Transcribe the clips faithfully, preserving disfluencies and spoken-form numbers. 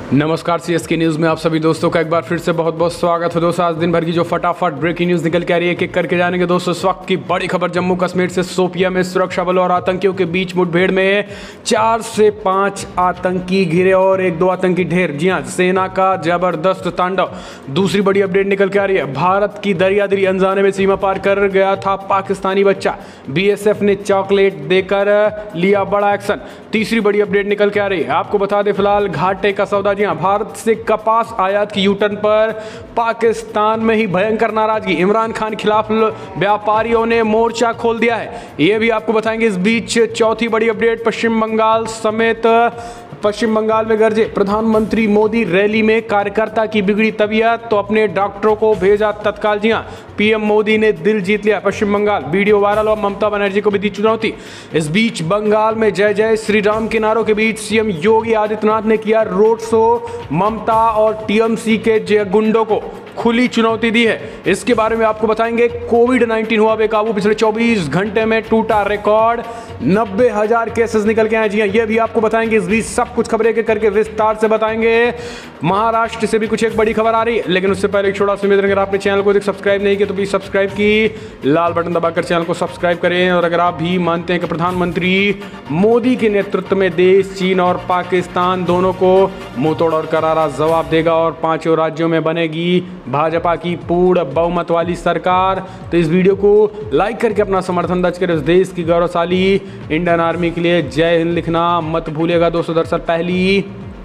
नमस्कार, CSK news में आप सभी दोस्तों का एक बार फिर से बहुत बहुत स्वागत है। दोस्तों आज दिन भर की जो फटाफट ब्रेकिंग न्यूज़ निकल के आ रही है, एक एक करके जानेंगे। दोस्तों इस वक्त की बड़ी खबर, जम्मू कश्मीर से शोपियां में सुरक्षा बलों और आतंकियों के बीच मुठभेड़ में चार से पाँच आतंकी घिरे और एक दो आतंकी ढेर। जी हाँ, सेना का जबरदस्त तांडव। दूसरी बड़ी अपडेट निकल के आ रही है, भारत की दरियादिली अनजाने में सीमा पार कर गया था पाकिस्तानी बच्चा, बीएसएफ ने चॉकलेट देकर लिया बड़ा एक्शन। तीसरी बड़ी अपडेट निकल के आ रही है, आपको बता दें फिलहाल घाटे का सौदा। जी हाँ, भारत से कपास आयात की यूटर्न पर पाकिस्तान में ही भयंकर नाराजगी, इमरान खान खिलाफ व्यापारियों ने मोर्चा खोल दिया है, ये भी आपको बताएंगे। इस बीच चौथी बड़ी अपडेट, पश्चिम बंगाल समेत पश्चिम बंगाल में गरजे प्रधानमंत्री मोदी, रैली में कार्यकर्ता की बिगड़ी तबीयत तो अपने डॉक्टरों को भेजा तत्काल। जी हाँ, पीएम मोदी ने दिल जीत लिया पश्चिम बंगाल, वीडियो वायरल और ममता बनर्जी को भी दी चुनौती। इस बीच बंगाल में जय जय श्री राम के नारों के बीच सीएम योगी आदित्यनाथ ने किया रोड शो, ममता और टीएमसी के जय गुंडों को खुली चुनौती दी है। इसके बारे में आपको बताएंगे। कोविड नाइन्टीन हुआ बेकाबू, पिछले चौबीस घंटे में टूटा रिकॉर्ड, नब्बे हजार केसेस निकल के आए। जी हाँ, ये भी आपको बताएंगे। इस बीच सब कुछ खबरें के करके विस्तार से बताएंगे। महाराष्ट्र से भी कुछ एक बड़ी खबर आ रही है, लेकिन उससे पहले एक छोटा सा निवेदन, अगर आपने चैनल को सब्सक्राइब नहीं किया तो प्लीज सब्सक्राइब की लाल बटन दबाकर चैनल को सब्सक्राइब करें। और अगर आप भी मानते हैं कि प्रधानमंत्री मोदी के नेतृत्व में देश चीन और पाकिस्तान दोनों को मुंहतोड़ और करारा जवाब देगा और पांचों राज्यों में बनेगी भाजपा की पूर्ण बहुमत वाली सरकार, तो इस वीडियो को लाइक करके अपना समर्थन दर्ज करें। इस देश की गौरवशाली इंडियन आर्मी के लिए जय हिंद लिखना मत भूलिएगा। दोस्तों दरअसल पहली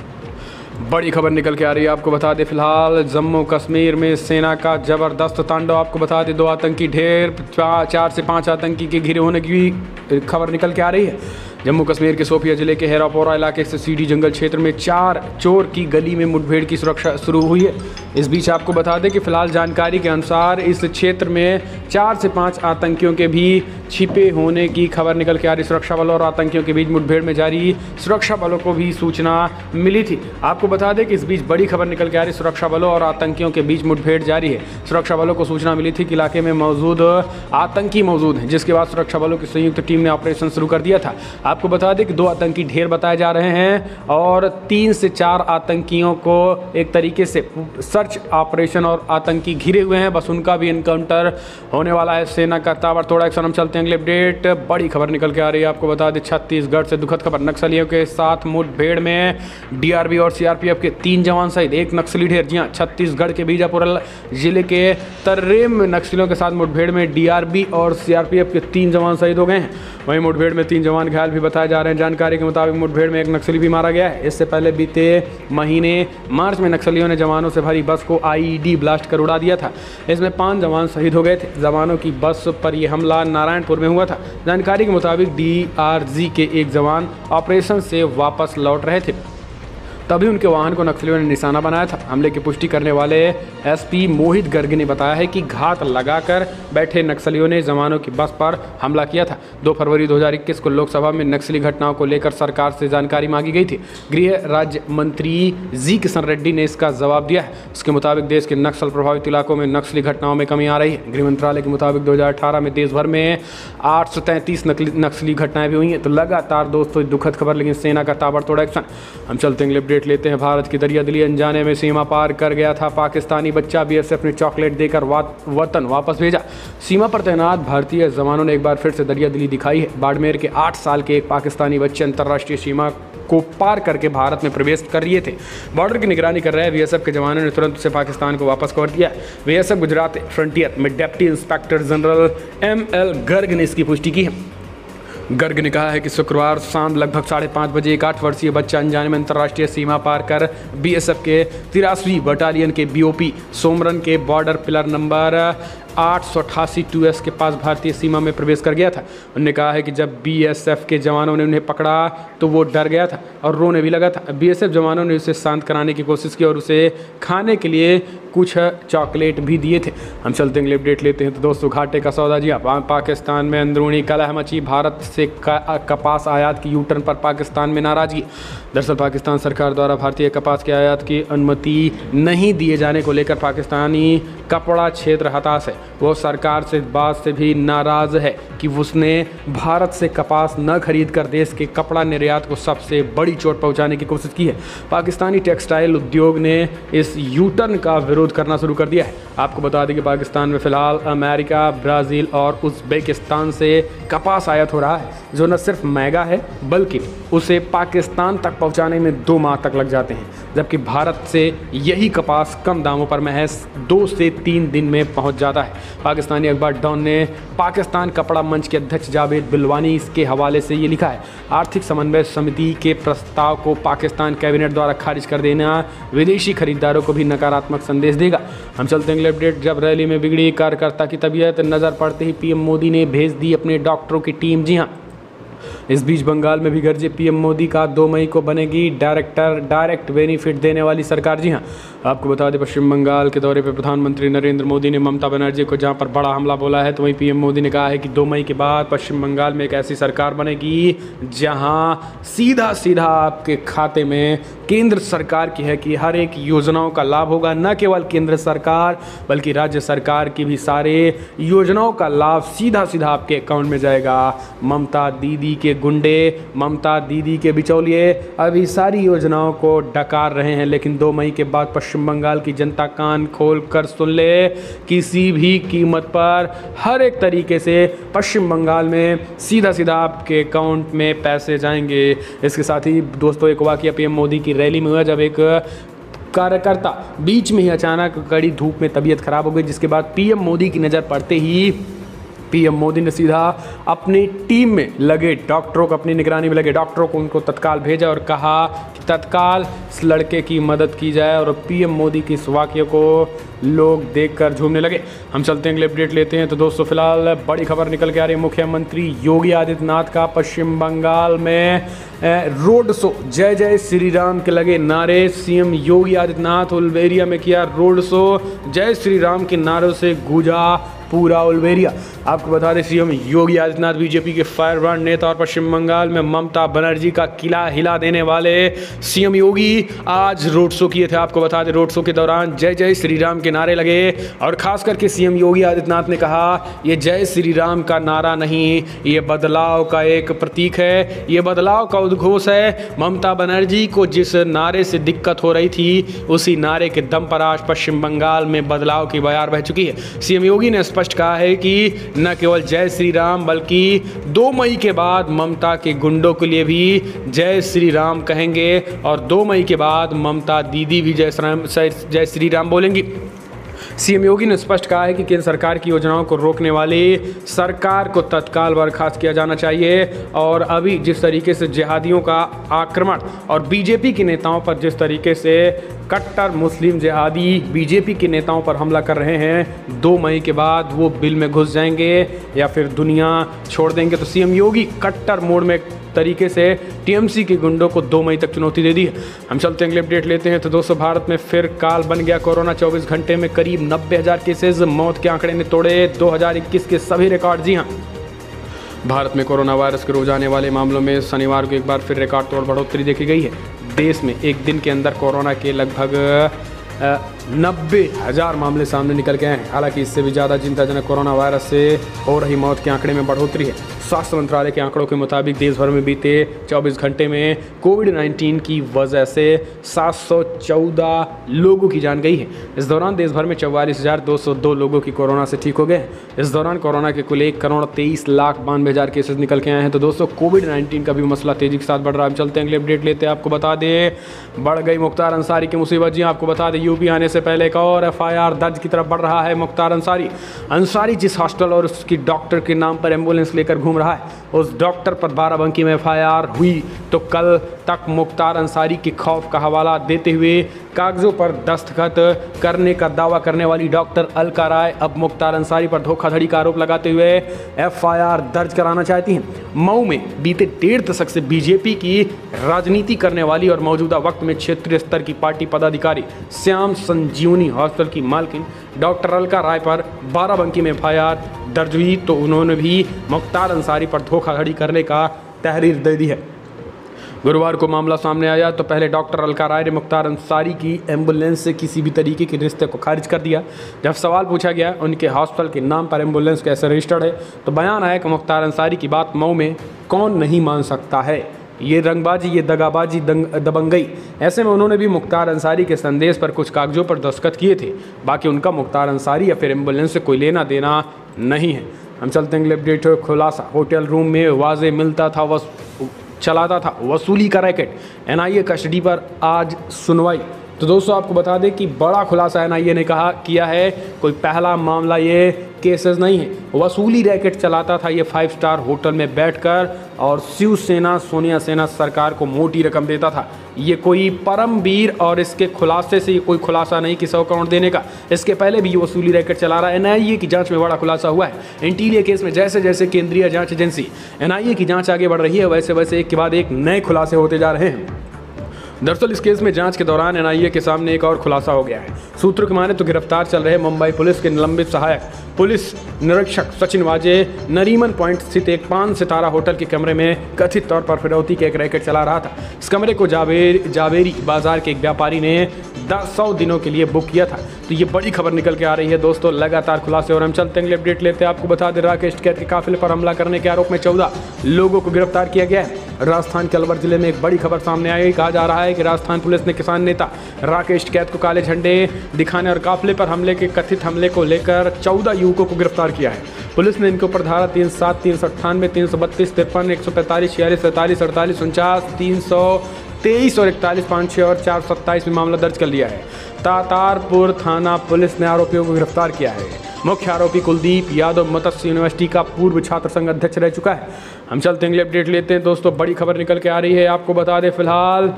बड़ी खबर निकल के आ रही है, आपको बता दें फिलहाल जम्मू कश्मीर में सेना का जबरदस्त तांडव। आपको बता दें दो आतंकी ढेर, चार से पाँच आतंकी के घिरे होने की खबर निकल के आ रही है। जम्मू कश्मीर के शोपियां जिले के हेरापोरा इलाके से सीडी जंगल क्षेत्र में चार चोर की गली में मुठभेड़ की सुरक्षा शुरू हुई है। इस बीच आपको बता दें कि फिलहाल जानकारी के अनुसार इस क्षेत्र में चार से पाँच आतंकियों के भी छिपे होने की खबर निकल के आ रही। सुरक्षा बलों और आतंकियों के बीच मुठभेड़ में जारी सुरक्षा बलों को भी सूचना मिली थी। आपको बता दें कि इस बीच बड़ी खबर निकल के आ रही, सुरक्षा बलों और आतंकियों के बीच मुठभेड़ जारी है। सुरक्षा बलों को सूचना मिली थी कि इलाके में मौजूद आतंकी मौजूद हैं, जिसके बाद सुरक्षा बलों की संयुक्त टीम ने ऑपरेशन शुरू कर दिया था। आपको बता दें कि दो आतंकी ढेर बताए जा रहे हैं और तीन से चार आतंकियों को एक तरीके से सर्च ऑपरेशन और आतंकी घिरे हुए हैं, बस उनका भी इनकाउंटर होने वाला है। सेना का ताबड़तोड़ एक्शन। हम चलते हैं अगले अपडेट। बड़ी खबर निकल के आ रही है, आपको बता दें छत्तीसगढ़ से दुखद खबर, नक्सलियों के साथ मुठभेड़ में डीआरबी और सीआरपीएफ के तीन जवान सहित एक नक्सली ढेर। जी हाँ, छत्तीसगढ़ के बीजापुर जिले के तर्रेम में नक्सलियों के साथ मुठभेड़ में डीआरबी और सीआरपीएफ के तीन जवान शहीद हो गए हैं। वहीं मुठभेड़ में तीन जवान घायल भी बताए जा रहे हैं। जानकारी के मुताबिक मुठभेड़ में एक नक्सली भी मारा गया है। इससे पहले बीते महीने मार्च में नक्सलियों ने जवानों से भरी बस को आईईडी ब्लास्ट कर उड़ा दिया था। इसमें पांच जवान शहीद हो गए थे। जवानों की बस पर यह हमला नारायणपुर में हुआ था। जानकारी के मुताबिक डीआरजी के एक जवान ऑपरेशन से वापस लौट रहे थे, तभी उनके वाहन को नक्सलियों ने निशाना बनाया था। हमले की पुष्टि करने वाले एसपी मोहित गर्ग ने बताया है कि घात लगाकर बैठे नक्सलियों ने जवानों की बस पर हमला किया था। दो फरवरी दो हज़ार इक्कीस को लोकसभा में नक्सली घटनाओं को लेकर सरकार से जानकारी मांगी गई थी। गृह राज्य मंत्री जी किशन रेड्डी ने इसका जवाब दिया है। उसके मुताबिक देश के नक्सल प्रभावित इलाकों में नक्सली घटनाओं में कमी आ रही है। गृह मंत्रालय के मुताबिक दो हज़ार अठारह में देश भर में आठ सौ तैंतीस नक्सली घटनाएं भी हुई हैं। तो लगातार दोस्तों दुखद खबर, लेकिन सेना का ताबड़तोड़ एक्शन। हम चलते हैं अपडेट लेते हैं। भारत की दरियादिली अनजाने में सीमा पार कर गया था पाकिस्तानी बच्चा, बीएसएफ ने चॉकलेट देकर वतन वापस भेजा। सीमा पर तैनात भारतीय जवानों ने एक बार फिर से दरियादिली दिखाई है। बाड़मेर के आठ साल के एक पाकिस्तानी बच्चे अंतर्राष्ट्रीय सीमा को पार करके भारत में प्रवेश कर रहे थे। बॉर्डर की निगरानी कर रहे बीएसएफ के जवानों ने तुरंत उसे पाकिस्तान को वापस कर दिया। बीएसएफ गुजरात फ्रंटियर में deputy inspector general M L Garg ने इसकी पुष्टि की है। गर्ग ने कहा है कि शुक्रवार शाम लगभग साढ़े पाँच बजे एक आठ वर्षीय बच्चा अनजाने में अंतर्राष्ट्रीय सीमा पार कर बीएसएफ के तिरासवीं बटालियन के बीओपी सोमरन के बॉर्डर पिलर नंबर आठ सौ अट्ठासी टू एस के पास भारतीय सीमा में प्रवेश कर गया था। उन्होंने कहा है कि जब बीएसएफ के जवानों ने उन्हें पकड़ा तो वो डर गया था और रोने भी लगा था। बीएसएफ जवानों ने उसे शांत कराने की कोशिश की और उसे खाने के लिए कुछ चॉकलेट भी दिए थे। हम चलते हैं अपडेट लेते हैं। तो दोस्तों घाटे का सौदा। जी हाँ, पाकिस्तान में अंदरूनी कलह मची, भारत से कपास आयात की यूटर्न पर पाकिस्तान में नाराजगी। दरअसल पाकिस्तान सरकार द्वारा भारतीय कपास के आयात की अनुमति नहीं दिए जाने को लेकर पाकिस्तानी कपड़ा क्षेत्र हताश है। वो सरकार से इस बात से भी नाराज़ है कि उसने भारत से कपास न खरीद कर देश के कपड़ा निर्यात को सबसे बड़ी चोट पहुंचाने की कोशिश की है। पाकिस्तानी टेक्सटाइल उद्योग ने इस यू टर्न का विरोध करना शुरू कर दिया है। आपको बता दें कि पाकिस्तान में फ़िलहाल अमेरिका, ब्राज़ील और उज़्बेकिस्तान से कपास आयात हो रहा है, जो न सिर्फ महंगा है बल्कि उसे पाकिस्तान तक पहुंचाने में दो माह तक लग जाते हैं, जबकि भारत से यही कपास कम दामों पर महज दो से तीन दिन में पहुंच जाता है। पाकिस्तानी अखबार डॉन ने पाकिस्तान कपड़ा मंच के अध्यक्ष जावेद बिलवानी इसके हवाले से ये लिखा है, आर्थिक समन्वय समिति के प्रस्ताव को पाकिस्तान कैबिनेट द्वारा खारिज कर देना विदेशी खरीदारों को भी नकारात्मक संदेश देगा। हम चलते हैं अगले अपडेट। जब रैली में बिगड़ी कार्यकर्ता की तबीयत, नज़र पड़ते ही पीएम मोदी ने भेज दी अपने डॉक्टरों की टीम। जी हाँ, इस बीच बंगाल में भी गरजे पीएम मोदी का दो मई को बनेगी डायरेक्टर डायरेक्ट बेनिफिट देने वाली सरकार। जी हां, आपको बता दें पश्चिम बंगाल के दौरे पर प्रधानमंत्री नरेंद्र मोदी ने ममता बनर्जी को जहां पर बड़ा हमला बोला है, तो वहीं पीएम मोदी ने कहा है कि दो मई के बाद पश्चिम बंगाल में एक ऐसी सरकार बनेगी जहां सीधा सीधा आपके खाते में केंद्र सरकार की है कि हर एक योजनाओं का लाभ होगा। न केवल केंद्र सरकार बल्कि राज्य सरकार की भी सारे योजनाओं का लाभ सीधा सीधा आपके अकाउंट में जाएगा। ममता दीदी के गुंडे, ममता दीदी के बिचौलिए अभी सारी योजनाओं को डकार रहे हैं, लेकिन दो मई के बाद पश्चिम बंगाल की जनता कान खोल कर सुन ले, किसी भी कीमत पर हर एक तरीके से पश्चिम बंगाल में सीधा सीधा आपके अकाउंट में पैसे जाएंगे। इसके साथ ही दोस्तों एक वाकया पीएम मोदी की रैली में हुआ, जब एक कार्यकर्ता बीच में ही अचानक कड़ी धूप में तबीयत खराब हो गई, जिसके बाद पीएम मोदी की नज़र पड़ते ही पीएम मोदी ने सीधा अपनी टीम में लगे डॉक्टरों को, अपनी निगरानी में लगे डॉक्टरों को उनको तत्काल भेजा और कहा कि तत्काल इस लड़के की मदद की जाए। और पीएम मोदी की इस वाक़ये को लोग देखकर झूमने लगे। हम चलते हैं अगले अपडेट लेते हैं। तो दोस्तों फिलहाल बड़ी खबर निकल के आ रही है, मुख्यमंत्री योगी आदित्यनाथ का पश्चिम बंगाल में रोड शो, जय जय श्री राम के लगे नारे। सीएम योगी आदित्यनाथ उलवेरिया में किया रोड शो, जय श्री राम के नारों से गूंजा पूरा उलवेरिया। आपको बता दें सीएम योगी आदित्यनाथ बीजेपी के फायर ब्रांड नेता और पश्चिम बंगाल में ममता बनर्जी का किला हिला देने वाले सीएम योगी आज रोड शो किए थे। आपको बता दें रोड शो के दौरान जय जय श्री राम के नारे लगे और खास करके सीएम योगी आदित्यनाथ ने कहा ये जय श्री राम का नारा नहीं, ये बदलाव का एक प्रतीक है, ये बदलाव का उद्घोष है। ममता बनर्जी को जिस नारे से दिक्कत हो रही थी उसी नारे के दम पर आज पश्चिम बंगाल में बदलाव की बयार बह चुकी है। सीएम योगी ने स्पष्ट कहा है कि न केवल जय श्री राम बल्कि दो मई के बाद ममता के गुंडों के लिए भी जय श्री राम कहेंगे और दो मई के बाद ममता दीदी भी जय श्री राम जय श्री राम बोलेंगी। सीएम योगी ने स्पष्ट कहा है कि केंद्र सरकार की योजनाओं को रोकने वाली सरकार को तत्काल बर्खास्त किया जाना चाहिए और अभी जिस तरीके से जिहादियों का आक्रमण और बीजेपी के नेताओं पर जिस तरीके से कट्टर मुस्लिम जिहादी बीजेपी के नेताओं पर हमला कर रहे हैं, दो मई के बाद वो बिल में घुस जाएंगे या फिर दुनिया छोड़ देंगे। तो सीएम योगी कट्टर मोड में तरीके से टीएमसी के गुंडों को दो मई तक चुनौती दे दी है। हम चलते हैं अगले अपडेट लेते हैं। तो दोस्तों भारत में फिर काल बन गया कोरोना, चौबीस घंटे में करीब नब्बे हज़ार केसेज, मौत के आंकड़े ने तोड़े दो हज़ार इक्कीस के सभी रिकॉर्ड। जी हाँ, भारत में कोरोना वायरस के रोज आने वाले मामलों में शनिवार को एक बार फिर रिकॉर्ड तोड़ बढ़ोतरी देखी गई है। देश में एक दिन के अंदर कोरोना के लगभग नब्बे हज़ार मामले सामने निकल के हैं। हालांकि इससे भी ज़्यादा चिंताजनक कोरोना वायरस से हो रही मौत के आंकड़े में बढ़ोतरी है। स्वास्थ्य मंत्रालय के आंकड़ों के मुताबिक देश भर में बीते चौबीस घंटे में कोविड नाइन्टीन की वजह से सात सौ चौदह लोगों की जान गई है। इस दौरान देश भर में चौवालीस हज़ार दो सौ दो लोगों की कोरोना से ठीक हो गए। इस दौरान कोरोना के कुल एक करोड़ तेईस लाख बानवे हज़ार केसेस निकल के आए हैं। तो दोस्तों कोविड नाइन्टीन का भी मसला तेज़ी के साथ बढ़ रहा है। हम चलते हैं अगले अपडेट लेते हैं। आपको बता दें बढ़ गई मुख्तार अंसारी की मुसीबत। जी आपको बता दें यूपी आने से पहले एक और एफ आई आर दर्ज की तरफ बढ़ रहा है मुख्तार अंसारी। अंसारी जिस हॉस्टल और उसकी डॉक्टर के नाम पर एम्बुलेंस लेकर घूम रहा है, उस डॉक्टर पर बाराबंकी में एफ आई आर हुई तो कल तक मुख्तार अंसारी के खौफ का हवाला देते हुए कागजों पर दस्तखत करने का दावा करने वाली डॉक्टर अलका राय अब मुख्तार अंसारी पर धोखाधड़ी का आरोप लगाते हुए एफ आई आर दर्ज कराना चाहती हैं। मऊ में बीते डेढ़ दशक से बीजेपी की राजनीति करने वाली और मौजूदा वक्त में क्षेत्रीय स्तर की पार्टी पदाधिकारी श्याम संजीवनी हॉस्टल की मालकिन डॉक्टर अलका राय पर बाराबंकी में एफ आई आर दर्ज हुई तो उन्होंने भी मुख्तार अंसारी पर धोखाधड़ी करने का तहरीर दे दी है। गुरुवार को मामला सामने आया तो पहले डॉक्टर अलका राय ने मुख्तार अंसारी की एम्बुलेंस से किसी भी तरीके के रिश्ते को खारिज कर दिया। जब सवाल पूछा गया उनके हॉस्पिटल के नाम पर एम्बुलेंस कैसे रजिस्टर्ड है तो बयान आया कि मुख्तार अंसारी की बात मऊ में कौन नहीं मान सकता है, ये रंगबाजी, ये दगाबाजी, दबंगई। ऐसे में उन्होंने भी मुख्तार अंसारी के संदेश पर कुछ कागजों पर दस्तखत किए थे। बाकी उनका मुख्तार अंसारी या फिर एम्बुलेंस से कोई लेना देना नहीं है। हम चलते हैं अगले अपडेट। खुलासा, होटल रूम में वाजे मिलता था, वस चलाता था वसूली का रैकेट। एनआईए कस्टडी पर आज सुनवाई। तो दोस्तों आपको बता दें कि बड़ा खुलासा एनआईए ने कहा किया है। कोई पहला मामला ये केसेस नहीं है, वसूली रैकेट चलाता था ये फाइव स्टार होटल में बैठकर और शिवसेना सोनिया सेना सरकार को मोटी रकम देता था। ये कोई परमवीर और इसके खुलासे से ये कोई खुलासा नहीं कि सौ करोड़ देने का। इसके पहले भी ये वसूली रैकेट चला रहा है। एनआईए की जांच में बड़ा खुलासा हुआ है। इंटीरियर केस में जैसे जैसे केंद्रीय जांच एजेंसी एनआईए की जांच आगे बढ़ रही है वैसे वैसे एक के बाद एक नए खुलासे होते जा रहे हैं। दरअसल इस केस में जांच के दौरान एनआईए के सामने एक और खुलासा हो गया है। सूत्रों की माने तो गिरफ्तार चल रहे मुंबई पुलिस के निलंबित सहायक पुलिस निरीक्षक सचिन वाजे नरीमन पॉइंट स्थित एक पांच सितारा होटल के कमरे में कथित तौर पर फिरौती के एक रैकेट चला रहा था। इस कमरे को जावेर जावेरी बाजार के एक व्यापारी ने दस सौ दिनों के लिए बुक किया था। तो ये बड़ी खबर निकल के आ रही है दोस्तों, लगातार खुलासे। और हम चलते हैं अपडेट लेते हैं। आपको बता दें राकेश टिकैत के काफिले पर हमला करने के आरोप में चौदह लोगों को गिरफ्तार किया गया है। राजस्थान के अलवर जिले में एक बड़ी खबर सामने आई। कहा जा रहा है कि राजस्थान पुलिस ने किसान नेता राकेश टिकैत को काले झंडे दिखाने और काफिले पर हमले के कथित हमले को लेकर चौदह युवकों को गिरफ्तार किया है। पुलिस ने इनके ऊपर धारा तीन सात तीन सौ अट्ठानवे तीन सौ बत्तीस तिरपन एक सौ पैंतालीस छियालीस सैंतालीस अड़तालीस उनचास तीन सौ तेईस और इकतालीस पाँच छः और चार सौ सत्ताईस में मामला दर्ज कर लिया है। तातारपुर थाना पुलिस ने आरोपियों को गिरफ्तार किया है। मुख्य आरोपी कुलदीप यादव मत्स्य यूनिवर्सिटी का पूर्व छात्र संघ अध्यक्ष रह चुका है। हम चलते हैं अपडेट लेते हैं दोस्तों, बड़ी खबर निकल के आ रही है। आपको बता दें फिलहाल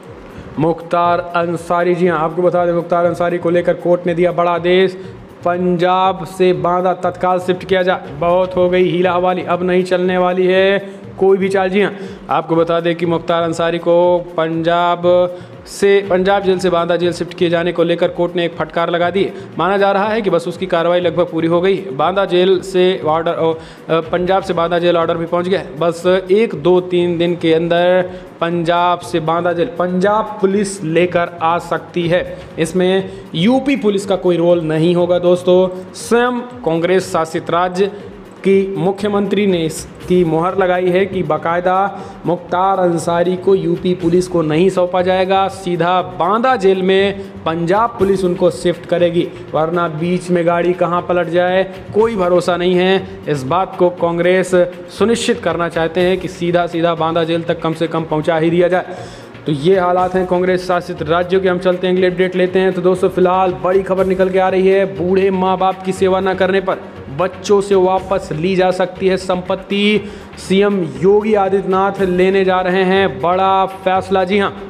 मुख्तार अंसारी, जी हाँ आपको बता दें मुख्तार अंसारी को लेकर कोर्ट ने दिया बड़ा आदेश। पंजाब से बांदा तत्काल शिफ्ट किया जाए। बहुत हो गई हीला हवाली, अब नहीं चलने वाली है कोई भी चाल। जी हाँ आपको बता दें कि मुख्तार अंसारी को पंजाब से पंजाब जेल से बांदा जेल शिफ्ट किए जाने को लेकर कोर्ट ने एक फटकार लगा दी। माना जा रहा है कि बस उसकी कार्रवाई लगभग पूरी हो गई। बांदा जेल से ऑर्डर पंजाब से बांदा जेल ऑर्डर भी पहुंच गया। बस एक दो तीन दिन के अंदर पंजाब से बांदा जेल पंजाब पुलिस लेकर आ सकती है। इसमें यूपी पुलिस का कोई रोल नहीं होगा दोस्तों। स्वयं कांग्रेस शासित राज्य की मुख्यमंत्री ने इसकी मोहर लगाई है कि बाकायदा मुख्तार अंसारी को यूपी पुलिस को नहीं सौंपा जाएगा, सीधा बांदा जेल में पंजाब पुलिस उनको शिफ्ट करेगी, वरना बीच में गाड़ी कहां पलट जाए कोई भरोसा नहीं है। इस बात को कांग्रेस सुनिश्चित करना चाहते हैं कि सीधा सीधा बांदा जेल तक कम से कम पहुंचा ही दिया जाए। तो ये हालात हैं कांग्रेस शासित राज्यों के। हम चलते हैं अगले अपडेट लेते हैं। तो दोस्तों फिलहाल बड़ी खबर निकल के आ रही है। बूढ़े माँ बाप की सेवा न करने पर बच्चों से वापस ली जा सकती है संपत्ति। सीएम योगी आदित्यनाथ लेने जा रहे हैं बड़ा फैसला। जी हाँ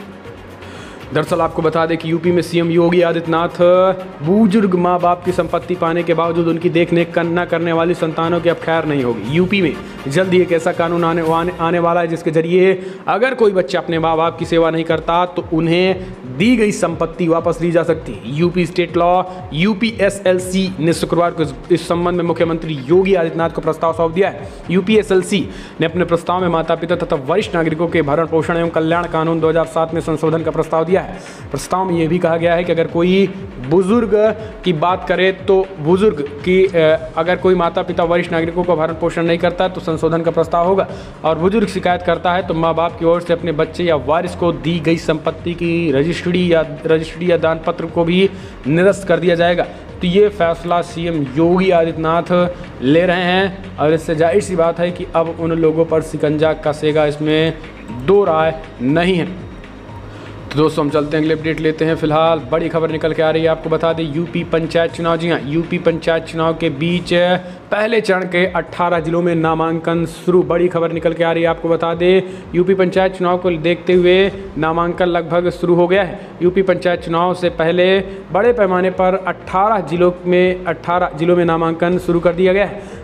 दरअसल आपको बता दें कि यूपी में सीएम योगी आदित्यनाथ बुजुर्ग माँ बाप की संपत्ति पाने के बावजूद उनकी देखरेख करना करने वाली संतानों की अब खैर नहीं होगी। यूपी में जल्द ही एक ऐसा कानून आने आने, आने वाला है जिसके जरिए अगर कोई बच्चा अपने माँ बाप की सेवा नहीं करता तो उन्हें दी गई संपत्ति वापस ली जा सकती है। यूपी स्टेट लॉ यूपीएसएलसी ने शुक्रवार को इस संबंध में मुख्यमंत्री योगी आदित्यनाथ को प्रस्ताव सौंप दिया है। यूपीएसएलसी ने अपने प्रस्ताव में माता पिता तथा वरिष्ठ नागरिकों के भरण पोषण एवं कल्याण कानून दो हज़ार सात में संशोधन का प्रस्ताव दिया है। प्रस्ताव में यह भी कहा गया है कि अगर कोई बुजुर्ग की बात करे तो बुजुर्ग की अगर कोई माता पिता वरिष्ठ नागरिकों का भरण पोषण नहीं करता तो संशोधन का प्रस्ताव होगा, और बुजुर्ग शिकायत करता है तो माँ बाप की ओर से अपने बच्चे या वारिस को दी गई संपत्ति की रजिस्ट्री या रजिस्ट्री या दान पत्र को भी निरस्त कर दिया जाएगा। तो ये फैसला सीएम योगी आदित्यनाथ ले रहे हैं और इससे जाहिर सी बात है कि अब उन लोगों पर शिकंजा कसेगा, इसमें दो राय नहीं है। तो दोस्तों हम चलते हैं अगले अपडेट लेते हैं। फिलहाल बड़ी खबर निकल के आ रही है। आपको बता दें यूपी पंचायत चुनाव, जी हाँ यूपी पंचायत चुनाव के बीच पहले चरण के अठारह जिलों में नामांकन शुरू। बड़ी खबर निकल के आ रही है। आपको बता दें यूपी पंचायत चुनाव को देखते हुए नामांकन लगभग शुरू हो गया है। यूपी पंचायत चुनाव से पहले बड़े पैमाने पर अट्ठारह जिलों में अट्ठारह जिलों में नामांकन शुरू कर दिया गया है।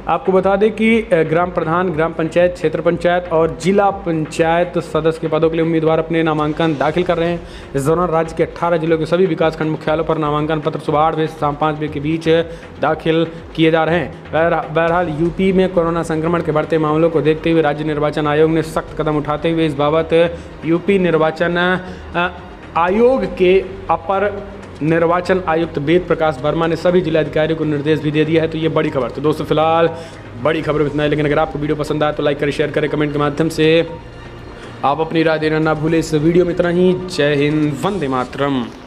आपको बता दें कि ग्राम प्रधान, ग्राम पंचायत, क्षेत्र पंचायत और जिला पंचायत सदस्य के पदों के लिए उम्मीदवार अपने नामांकन दाखिल कर रहे हैं। इस दौरान राज्य के अठारह जिलों के सभी विकासखंड मुख्यालयों पर नामांकन पत्र सुबह आठ बजे से शाम पाँच बजे के बीच दाखिल किए जा रहे हैं। बहरहाल यूपी में कोरोना संक्रमण के बढ़ते मामलों को देखते हुए राज्य निर्वाचन आयोग ने सख्त कदम उठाते हुए इस बाबत यूपी निर्वाचन आयोग के अपर निर्वाचन आयुक्त वेद प्रकाश वर्मा ने सभी जिलाधिकारियों को निर्देश भी दे दिया है। तो ये बड़ी खबर। तो दोस्तों फिलहाल बड़ी खबर में इतना है, लेकिन अगर आपको वीडियो पसंद आए तो लाइक करें, शेयर करें, कमेंट के माध्यम से आप अपनी राय देना ना भूलें। इस वीडियो में इतना ही। जय हिंद, वंदे मातरम।